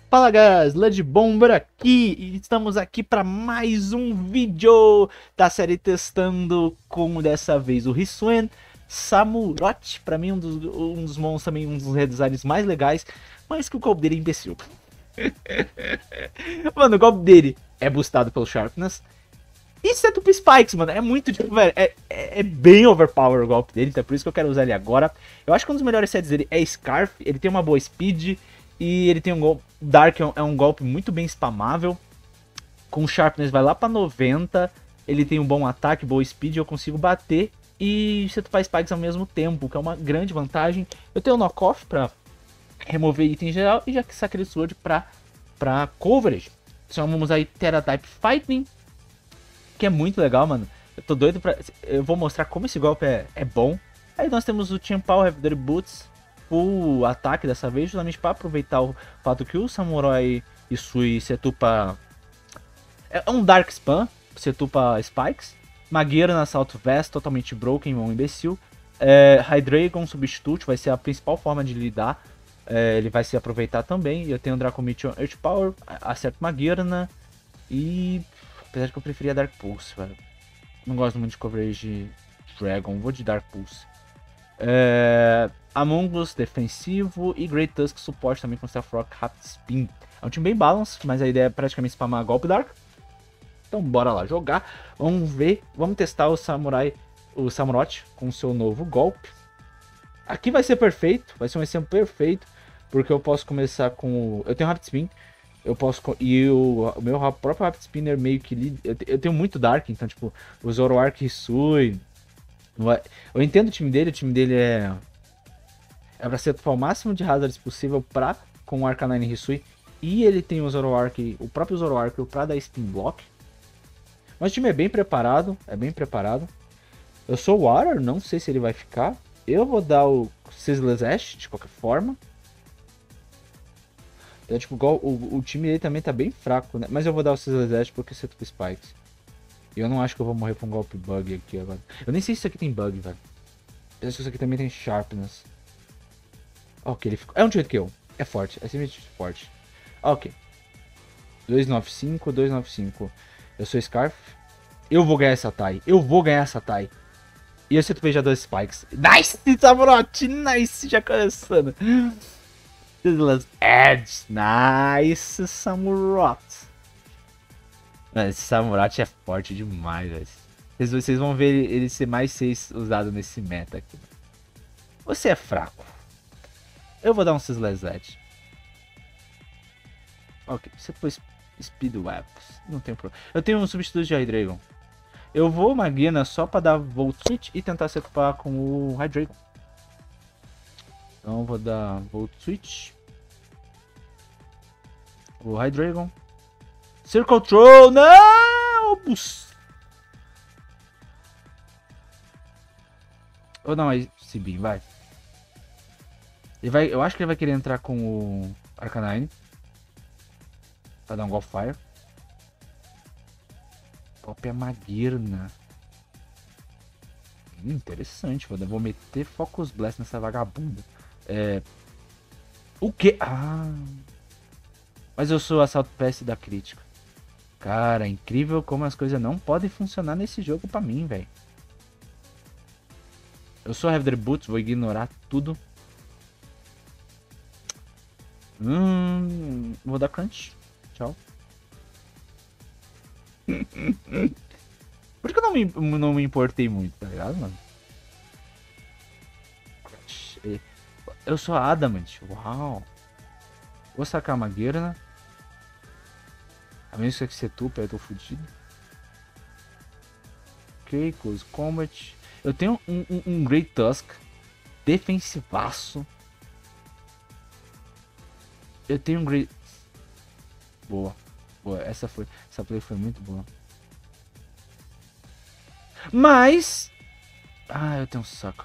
Fala guys, Led Bomber aqui e estamos aqui para mais um vídeo da série testando com dessa vez o Hisuian Samurott, para mim um dos monstros também, um dos redesigns mais legais, mas que o golpe dele é imbecil. Mano, o golpe dele é boostado pelo Sharpness e Setup Spikes, mano, é muito tipo, velho, é bem overpower o golpe dele, então é por isso que eu quero usar ele agora. Eu acho que um dos melhores sets dele é Scarf, ele tem uma boa speed. E ele tem um golpe. Dark é um golpe muito bem spamável. Com Sharpness vai lá pra 90. Ele tem um bom ataque, boa speed. Eu consigo bater e setupar spikes ao mesmo tempo, que é uma grande vantagem. Eu tenho o knockoff pra remover item geral. E já que Sacred Sword pra coverage. Chamamos aí Terra-type Fighting, que é muito legal, mano. Eu tô doido pra. Eu vou mostrar como esse golpe é bom. Aí nós temos o Tianpao Heavy Boots. O ataque dessa vez, justamente para aproveitar o fato que o Samurai Isui setupa. É um Dark Spam, setupa Spikes. Magueira na Assault Vest, totalmente broken, um imbecil. Hydreigon Substitute vai ser a principal forma de lidar. Ele vai se aproveitar também. Eu tenho o Draco Meteor Earth Power, acerto Magueirna. E. Apesar de que eu preferia Dark Pulse, velho. Não gosto muito de coverage Dragon, vou de Dark Pulse. Among Us defensivo e Great Tusk suporte também com Stealth Rock Rapid Spin. É um time bem balanced, mas a ideia é praticamente spamar golpe Dark. Então bora lá jogar. Vamos ver, vamos testar o Samurott com o seu novo golpe. Aqui vai ser perfeito, vai ser um exemplo perfeito, porque eu posso começar com eu tenho Rapid Spin, eu posso e o meu próprio Rapid Spinner meio que eu tenho muito Dark, então tipo, o Zoroark Hisui. Eu entendo o time dele é pra setupar o máximo de hazards possível com o Arcanine Hisui. E ele tem o Zoroark, o próprio Zoroark pra dar Spin Block. Mas o time é bem preparado, Eu sou o Water, não sei se ele vai ficar. Eu vou dar o Sizzler Ash, de qualquer forma. Então, tipo, o time dele também tá bem fraco, né? Mas eu vou dar o Sizzler Ash porque setupa Spikes. E eu não acho que eu vou morrer pra um golpe bug aqui agora. Eu nem sei se isso aqui tem bug, velho. Eu acho que isso aqui também tem Sharpness. Ok, ele ficou. É um Treat Kill. É forte. É simplesmente forte. Ok. 295, 295. Eu sou Scarf. Eu vou ganhar essa tie. E eu sinto já dois Spikes. Nice, Samurott! Nice, já começando. Edge. Nice, Samurott. Mano, esse Samurott é forte demais, velho. Vocês vão ver ele ser mais 6 usado nesse meta aqui. Você é fraco. Eu vou dar um Sizzler Edge. Ok, você pôs Speed Weapons. Não tem problema. Eu tenho um substituto de Hydreigon. Eu vou Maguina só pra dar Volt Switch e tentar se ocupar com o Hydreigon. Então eu vou dar Volt Switch. O Hydreigon. Circle Troll, não! Vou dar mais Cibin, vai. Eu acho que ele vai querer entrar com o Arcanine. Pra dar um Golf Fire. Própria Maguirna. Interessante, vou meter Focus Blast nessa vagabunda. O que? Ah. Mas eu sou Assault Pass da crítica. Cara, é incrível como as coisas não podem funcionar nesse jogo pra mim, velho. Eu sou Heavy Boots, vou ignorar tudo. Vou dar crunch. Tchau. Por que eu não me importei muito, tá ligado, mano? Eu sou a Adamant. Uau. Vou sacar a Magueira, né? A menos que você tupa, eu tô fudido. Ok, Close Combat. Eu tenho um Great Tusk. Defensivaço. Eu tenho um Great... Boa. Essa play foi muito boa. Mas... eu tenho um Sucker.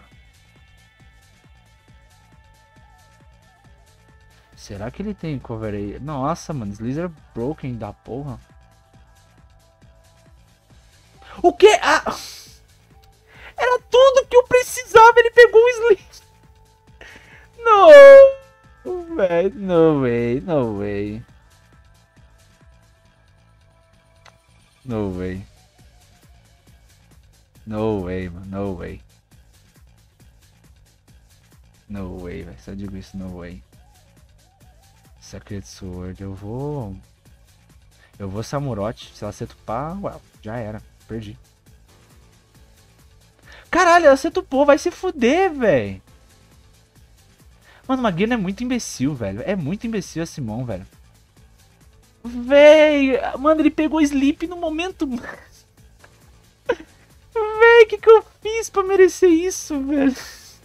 Será que ele tem cover aí? Nossa, mano. Slither broken da porra. O que? Era tudo que eu precisava. Ele pegou o Slither. Não, velho. No way. No way. No way, mano. No way. No way, velho. Só digo isso, no way. Sacred Sword, eu vou... Eu vou Samurote. Se ela setupar, ué, já era. Perdi. Caralho, ela setupou. Vai se fuder, velho. Mano, o Maguire é muito imbecil, velho. É muito imbecil a Simon, velho. Véi, mano, ele pegou Sleep no momento... Véi, o que eu fiz pra merecer isso, velho?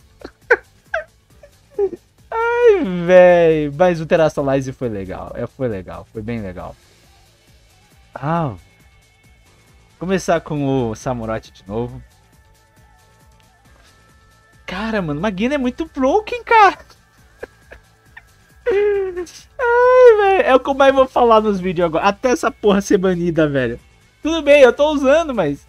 Ai, véi. Mas o Terastalize foi legal. Foi legal, foi bem legal. Ah, começar com o Samurote de novo. Cara, mano, Magina é muito broken, cara. Ai, velho. É o que eu mais vou falar nos vídeos agora. Até essa porra ser banida, velho. Tudo bem, eu tô usando, mas...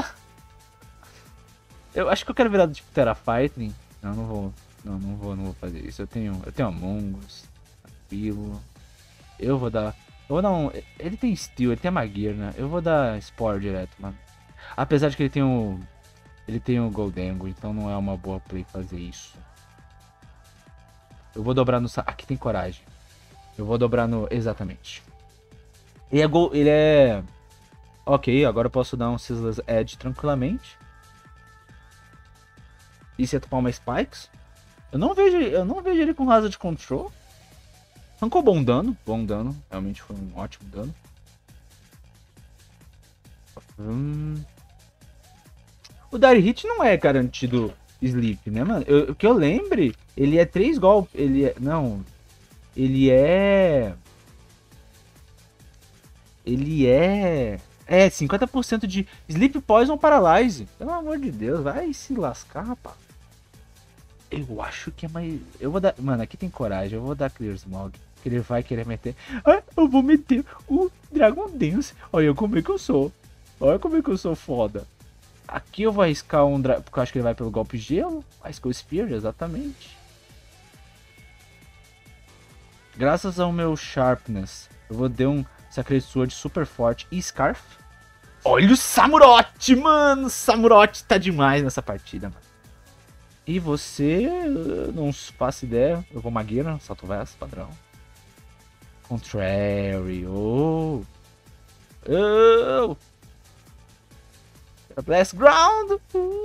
Eu acho que eu quero virar do tipo Terra Fighting. Não, não vou. Não vou fazer isso. Eu tenho Among Us, Pilo. Eu vou dar um... Ele tem Steel, ele tem a Magir, né? Eu vou dar Spore direto, mano. Apesar de que ele tem o Goldengo, então não é uma boa play fazer isso. Eu vou dobrar no... Aqui tem coragem. Eu vou dobrar no... Exatamente. Ele é... Ok, agora eu posso dar um Sizzler's Edge tranquilamente. E se topar uma Spikes? Eu não vejo ele com Hazard Control. Arrancou bom dano. Realmente foi um ótimo dano. O Dire Hit não é garantido Sleep, né, mano? O que eu lembre, ele é 3 golpes. Não. Ele é 50% de Sleep Poison Paralyze. Pelo amor de Deus, vai se lascar, rapaz. Eu acho que é mais... Eu vou dar... Mano, aqui tem coragem. Eu vou dar Clear Smog. Que ele vai querer meter... eu vou meter o Dragon Dance. Olha como é que eu sou. Olha como é que eu sou foda. Aqui eu vou arriscar um... Porque eu acho que ele vai pelo golpe gelo. Arriscou o Spear, exatamente. Graças ao meu Sharpness, eu vou dar um Sacred Sword super forte e Scarf. Olha o Samurote, mano. Samurote tá demais nessa partida, mano. E você, não faço ideia. Eu vou Magueira, Salto Vest, padrão. Contrary, Blast Ground.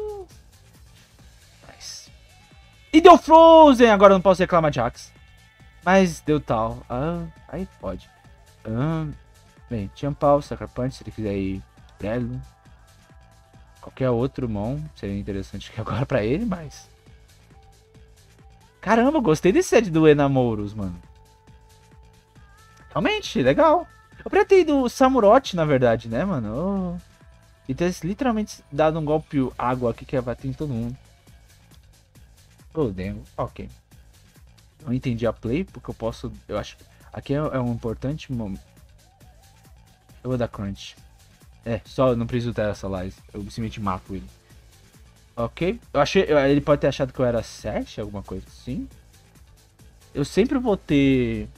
Nice. E deu Frozen, agora eu não posso reclamar de Axe. Mas deu tal. Aí pode. Bem, Champal, Sucker Punch, se ele quiser ir Prelo. Qualquer outro mão seria interessante aqui agora pra ele, mas... Caramba, gostei desse set do Enamouros, mano. Realmente, legal. Eu poderia ter ido Samurote, na verdade, né, mano? E ter literalmente dado um golpe água aqui que ia bater em todo mundo. Golden, ok. Não entendi a play, porque eu posso... Eu acho... Aqui é um importante momento. Eu vou dar Crunch. Só não preciso ter essa live. Eu simplesmente mato ele. Ok. Eu achei... Ele pode ter achado que eu era 7, alguma coisa assim. Eu sempre vou ter...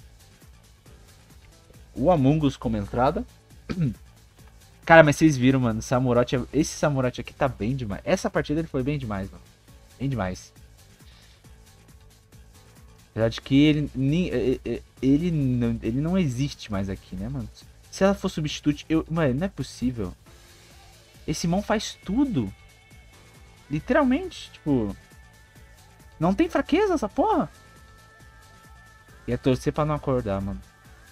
o Among Us como entrada. Cara, mas vocês viram, mano. Esse Samurote aqui tá bem demais. Essa partida ele foi bem demais, mano. Bem demais. Apesar de que ele não existe mais aqui, né, mano? Se ela for substituto, mano, não é possível. Esse Mon faz tudo. Literalmente, tipo... Não tem fraqueza essa porra. Ia torcer pra não acordar, mano.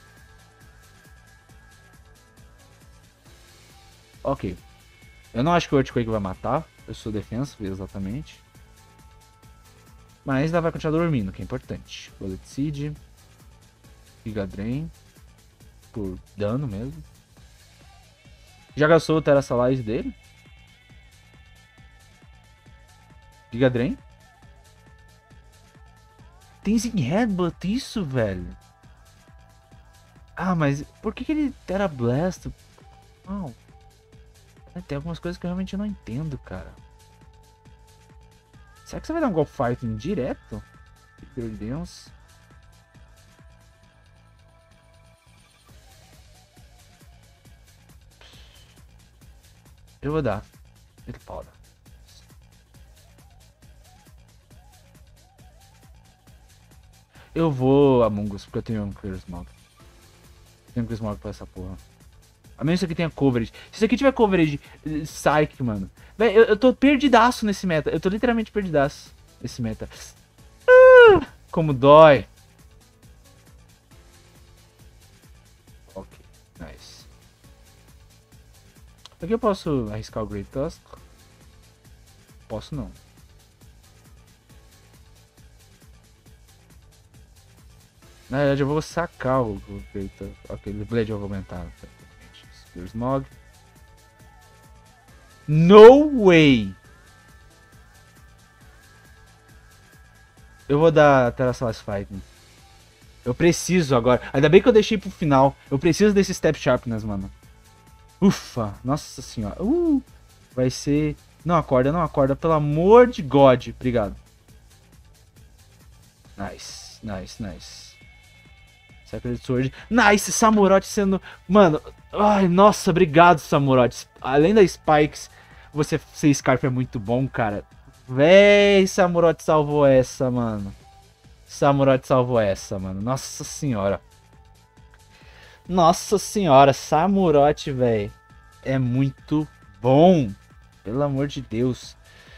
Ok. Eu não acho que o Earthquake vai matar. Eu sou defensive, exatamente. Mas ela vai continuar dormindo, que é importante. Bullet Seed. Giga Drain. Por dano mesmo. Já gastou o Terastalize dele. Giga Drain. Tem Zing Headbutt isso, velho. Mas por que ele Terra Blast? Não. Tem algumas coisas que eu realmente não entendo, cara. Será que você vai dar um Golf Fighting direto? Meu Deus. Eu vou dar. Ele pode. Eu vou Among Us, porque eu tenho um Clear Smog. Eu tenho um Clear Smog pra essa porra. A menos que isso aqui tenha coverage. Se isso aqui tiver coverage, Psyche, mano. Véi, eu tô perdidaço nesse meta. Eu tô literalmente perdidaço nesse meta. Como dói. Ok, nice. Aqui eu posso arriscar o Great Tusk? Posso não. Na verdade eu vou sacar o Great Tusk. Ok, o Blade eu vou aumentar. Smog. No way! Eu vou dar Terrasaurus Fighting. Eu preciso agora. Ainda bem que eu deixei pro final. Eu preciso desse Step Sharpness, mano. Ufa, nossa senhora. Vai ser... Não acorda, não acorda. Pelo amor de God. Obrigado. Nice, nice, nice. Sacred Sword. Nice, Samurott sendo... Mano, ai, nossa, obrigado, Samurott. Além da Spikes, você ser Scarf é muito bom, cara. Véi, Samurott salvou essa, mano. Samurott salvou essa, mano. Nossa senhora. Nossa senhora, Samurott, velho. É muito bom. Pelo amor de Deus.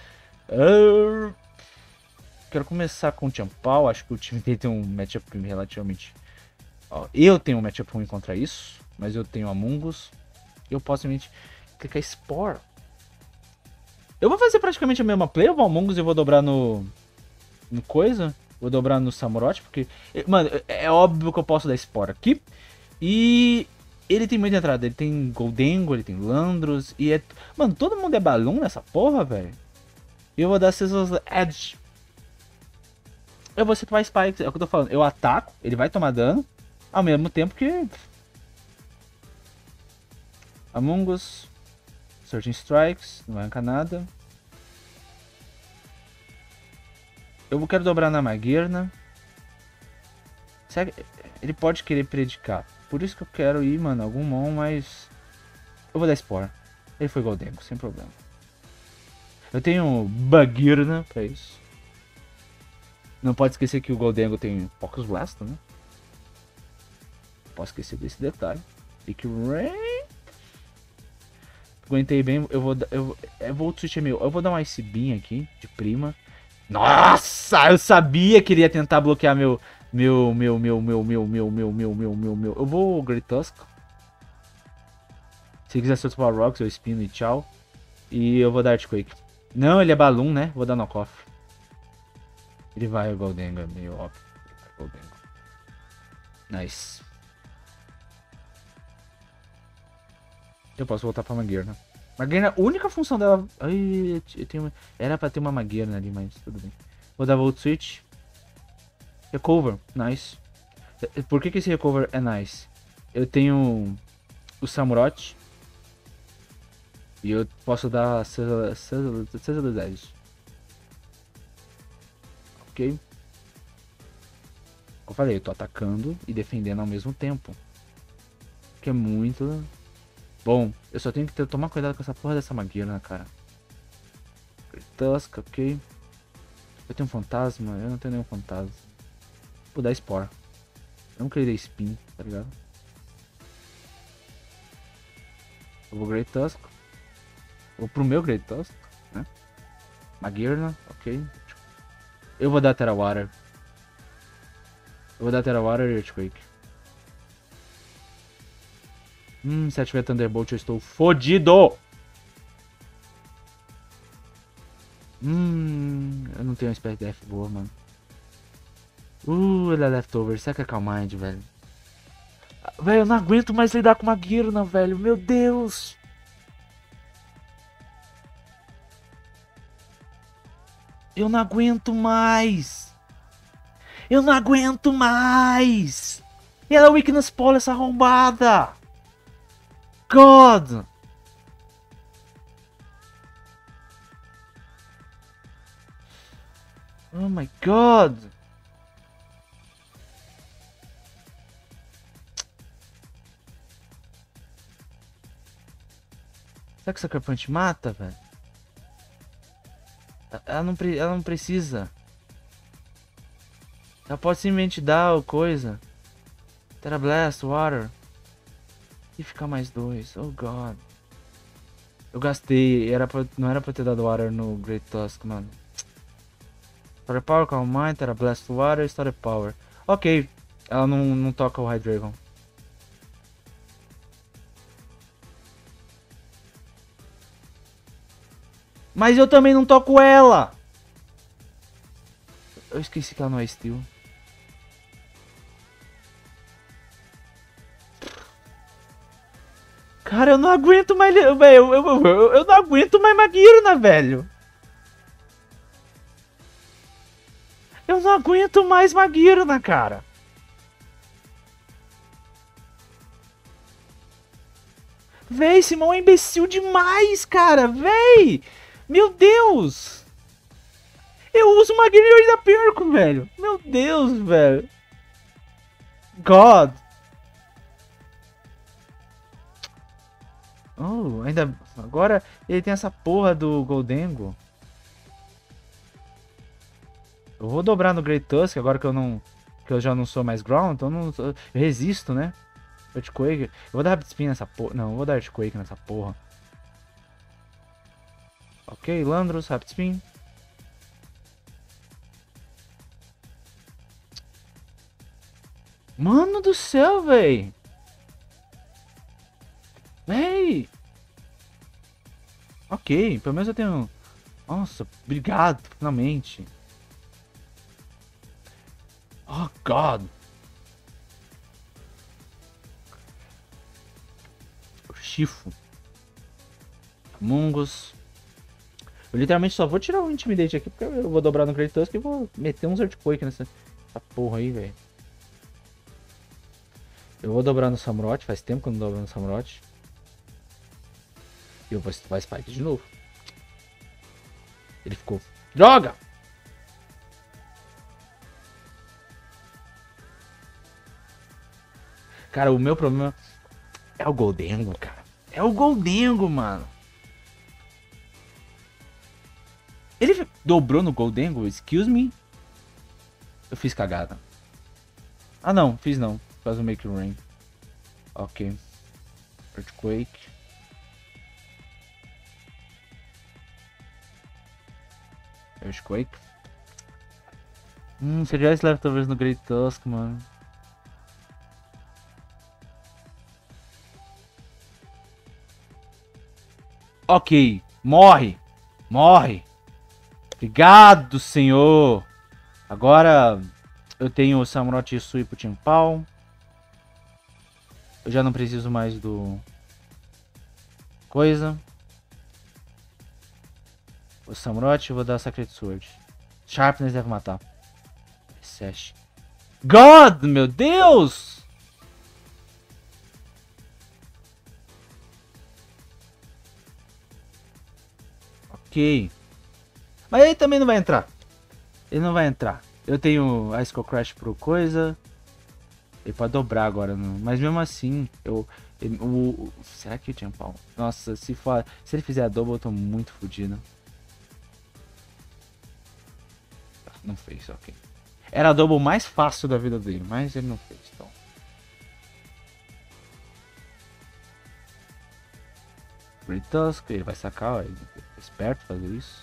Quero começar com o Champal. Acho que o time dele tem um matchup relativamente... Ó, eu tenho um matchup ruim contra isso. Mas eu tenho Among Us. Eu posso simplesmente clicar Spore. Eu vou fazer praticamente a mesma play. Eu vou Among Us e vou dobrar no coisa. Vou dobrar no Samurott. Porque, mano, é óbvio que eu posso dar Spore aqui. E ele tem muita entrada. Ele tem Goldengo, ele tem Landros. E é... Mano, todo mundo é Balloon nessa porra, velho. E eu vou dar Scissors Edge. Eu vou situar Spikes. É o que eu tô falando. Eu ataco, ele vai tomar dano. Ao mesmo tempo que... Among Us. Searching Strikes. Não vai arrancar nada. Eu quero dobrar na Magearna. Ele pode querer predicar. Por isso que eu quero ir, mano, algum mon, mas... Eu vou dar Spore. Ele foi Goldengo, sem problema. Eu tenho Magearna pra isso. Não pode esquecer que o Goldengo tem Focus Blast, né? Não posso esquecer desse detalhe. Big Rain. Aguentei bem, eu vou switch meu. Eu vou dar um Ice Beam aqui, de prima. Nossa, eu sabia que ele ia tentar bloquear meu. Eu vou Great Tusk. Se quiser soltar Rocks, eu espino e tchau. E eu vou dar Earthquake. Não, ele é Balloon, né? Vou dar Knockoff. Ele vai o Goldengo, é meio óbvio. Goldengo. Nice. Eu posso voltar pra Magearna. Magearna, a única função dela... Ai, era pra ter uma Magearna ali, mas tudo bem. Vou dar Volt Switch. Recover, nice. Por que esse Recover é nice? Eu tenho o Samurott. E eu posso dar César dos 10. Ok? Como eu falei, eu tô atacando e defendendo ao mesmo tempo. Que é muito... Bom, eu só tenho que tomar cuidado com essa porra dessa Magearna, cara. Tusk, ok. Eu tenho um fantasma? Eu não tenho nenhum fantasma. Vou dar Spore. Eu não queria Spin, tá ligado? Eu vou Great Tusk. Vou pro meu Great Tusk, né? Magearna, ok. Eu vou dar Terra Water. Eu vou dar Terra Water e Earthquake. Se tiver Thunderbolt eu estou fodido! Eu não tenho uma SPDF boa, mano. Ele é leftover. Será que é Calm Mind, velho? Velho, eu não aguento mais lidar com Magearna, velho. Meu Deus! Eu não aguento mais! Eu não aguento mais! E ela é Weakness Pole, essa arrombada! God! Oh my God! Será que Sucker Punch mata, velho? Ela não precisa. Ela pode simplesmente dar o coisa. Tera Blast, Water. E ficar mais 2. Oh, God. Eu gastei. Não era pra ter dado Water no Great Tusk, mano. Starter Power, Calm Mind, Tera Blast, Water, Starter Power. Ok. Ela não toca o Hydreigon. Mas eu também não toco ela. Eu esqueci que ela não é Steel. Cara, eu não aguento mais, velho. Eu não aguento mais Magearna, velho. Eu não aguento mais Magearna, cara. Véi, Simão é imbecil demais, cara. Véi. Meu Deus. Eu uso Magearna e eu ainda perco, velho. Meu Deus, velho. God. Oh, ainda... Agora ele tem essa porra do Goldengo. Eu vou dobrar no Great Tusk agora que eu já não sou mais Ground, então eu resisto, né? Earthquake. Eu vou dar Rapid Spin nessa porra. Não, eu vou dar Earthquake nessa porra. Ok, Landros, Rapid Spin. Mano do céu, véi. Véi. Ok, pelo menos eu tenho... Nossa, obrigado, finalmente. Oh, God. Chifo. Mungus. Eu literalmente só vou tirar o Intimidate aqui, porque eu vou dobrar no Great Tusk e vou meter uns Earthquake nessa porra aí, velho. Eu vou dobrar no Samurott, faz tempo que eu não dobro no Samurott. E eu vou estourar Spike de novo. Ele ficou... Droga! Cara, o meu problema é o Goldengo, cara. É o Goldengo, mano. Ele dobrou no Goldengo? Excuse me? Eu fiz cagada. Ah, não. Fiz não. Faz o Make Rain. Ok. Earthquake. Earthquake. Se eu tivesse leftovers no Great Tusk, mano. Ok. Morre. Morre. Obrigado, senhor. Agora eu tenho o Samurott Hisui pro Timpal. Eu já não preciso mais do... Coisa. O Samurott, eu vou dar Sacred Sword. Sharpness deve matar. Sash. God, meu Deus! Ok. Mas ele também não vai entrar. Ele não vai entrar. Eu tenho Ice Cold Crash pro coisa. Ele pode dobrar agora, não. Mas mesmo assim, será que eu tinha pau? Nossa, se ele fizer a double, eu tô muito fodido. Não fez, ok. Era a double mais fácil da vida dele, mas ele não fez, então. Great Tusk, ele vai sacar, ó, ele é esperto fazer isso.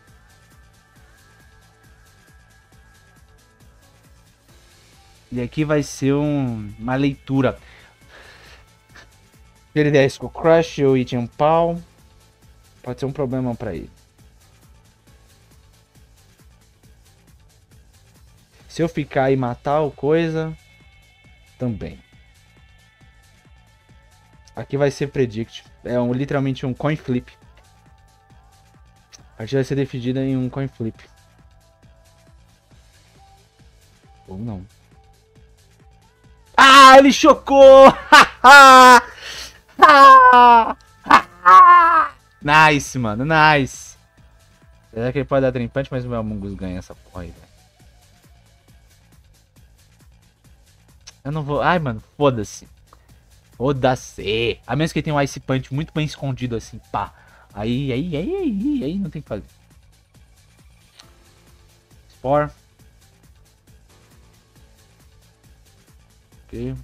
E aqui vai ser uma leitura. Ele der Skull Crush ou Item Pau. Pode ser um problema pra ele. Se eu ficar e matar o coisa, também. Aqui vai ser Predict. É literalmente um coin flip. A partida vai ser decidida em um coin flip. Ou não. Ah, ele chocou! Nice, mano, nice. Será que ele pode dar Dream Punch, mas o meu Among Us ganha essa porra aí, velho. Eu não vou... Ai, mano, foda-se. Foda-se. A menos que ele tenha um Ice Punch muito bem escondido assim, pá. Aí não tem o que fazer. Spore. Ok.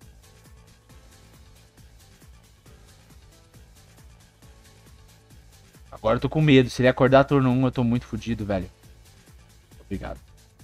Agora eu tô com medo. Se ele acordar turno 1, eu tô muito fodido, velho. Obrigado.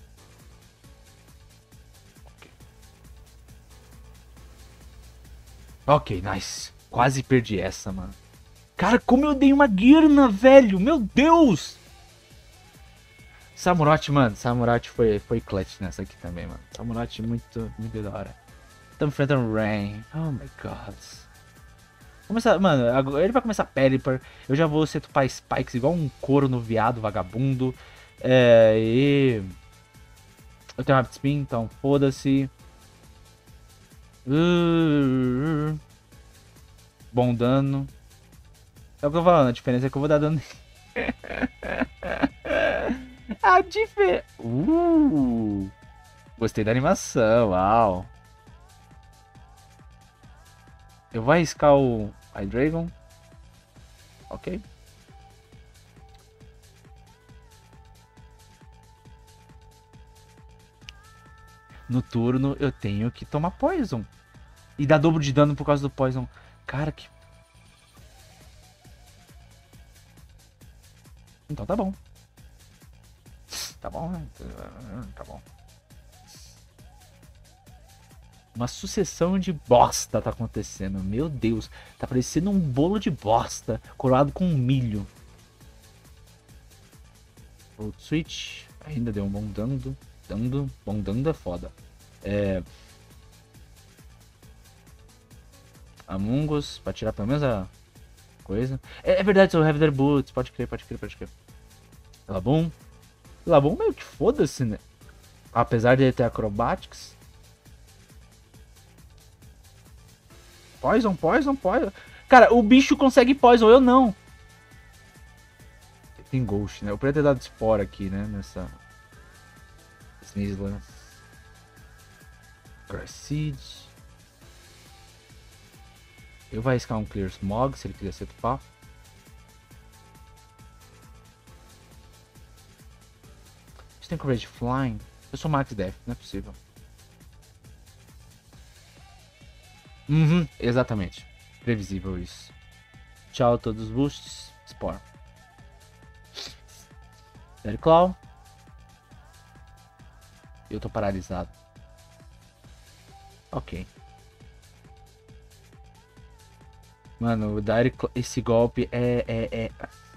Ok, nice. Quase perdi essa, mano. Cara, como eu dei uma guirna, velho. Meu Deus. Samurott, mano. Samurott foi clutch nessa aqui também, mano. Samurott muito da hora. Estamos enfrentando Rain. Oh my god. Começar, mano, agora ele vai começar Pelipper. Eu já vou setupar Spikes igual um corno viado vagabundo. E eu tenho Rapid Spin, então foda-se. Bom dano. É o que eu tô falando, a diferença é que eu vou dar dano. A diferença. Gostei da animação, uau. Eu vou arriscar o Hydreigon. Ok. No turno eu tenho que tomar Poison. E dar dobro de dano por causa do Poison. Cara, que... Então tá bom. Tá bom, né? Tá bom. Uma sucessão de bosta tá acontecendo. Meu Deus. Tá parecendo um bolo de bosta coroado com milho. Volt Switch. Ainda deu um bom dano. Bom dano é foda. Among Us. Pra tirar pelo menos a coisa. É verdade, sou Heavy Boots. Pode crer. Labum. Labum meio que foda-se, né? Apesar de ele ter Acrobatics. Poison. Cara, o bicho consegue Poison, eu não. Tem Ghost, né? Eu poderia ter dado Spore aqui, né? Nessa... Sneasler. Grass Seed. Eu vou arriscar um Clear Smog, se ele quiser setupar. Você tem coverage Flying? Eu sou Max Def, não é possível. Exatamente. Previsível isso. Tchau a todos os boosts. Spore. Claw. Eu tô paralisado. Ok. Mano, o esse golpe é...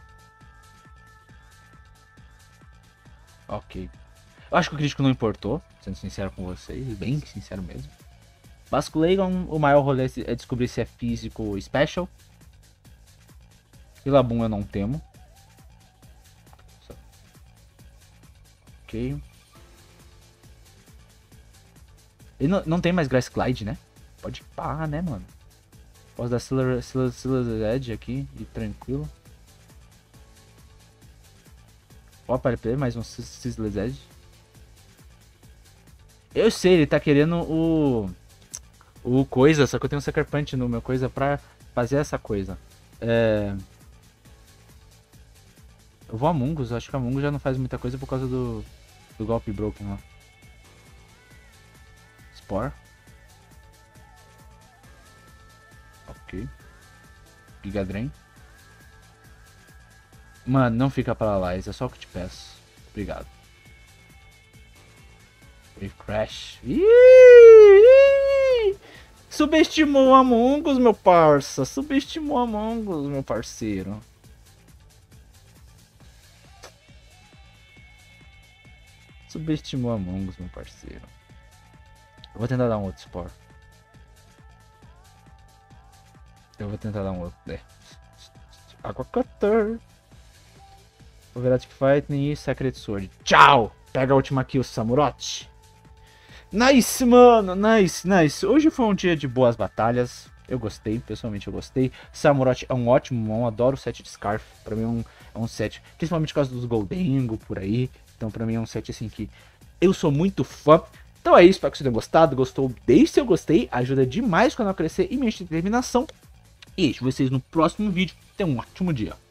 Ok. Eu acho que o crítico não importou, sendo sincero com vocês, bem sincero mesmo. Basculegon, o maior rolê é descobrir se é físico ou special. Ilabum eu não temo. Ok. Ele não tem mais Grass Glide, né? Pode pá, né, mano? Posso dar Silas Edge aqui e tranquilo. Ó, para ele mais um Silas Edge. Eu sei, ele tá querendo o coisa, só que eu tenho um Sucker Punch no meu coisa pra fazer essa coisa. Eu vou Among Us, acho que a Among Us já não faz muita coisa por causa do golpe Broken lá. Spore. Ok. Giga Drain. Mano, não fica pra lá, isso é só o que te peço. Obrigado. Wave Crash. Subestimou o Among Us, meu parça. Subestimou o Among Us, meu parceiro. Subestimou a Among Us, meu parceiro. Eu vou tentar dar um outro Spore. Eu vou tentar dar um outro. Aqua Cutter. Overactive Fighting e Sacred Sword. Tchau! Pega a última kill, Samurott. Nice, mano. Nice. Hoje foi um dia de boas batalhas. Eu gostei, pessoalmente eu gostei. Samurott é um ótimo mon. Adoro o set de Scarf. Pra mim é um set, principalmente por causa dos Goldengo por aí. Então pra mim é um set assim que eu sou muito fã. Então é isso, espero que vocês tenham gostado. Gostou? Deixe seu gostei, ajuda demais o canal a crescer e minha determinação. E vejo vocês no próximo vídeo. Tenham um ótimo dia.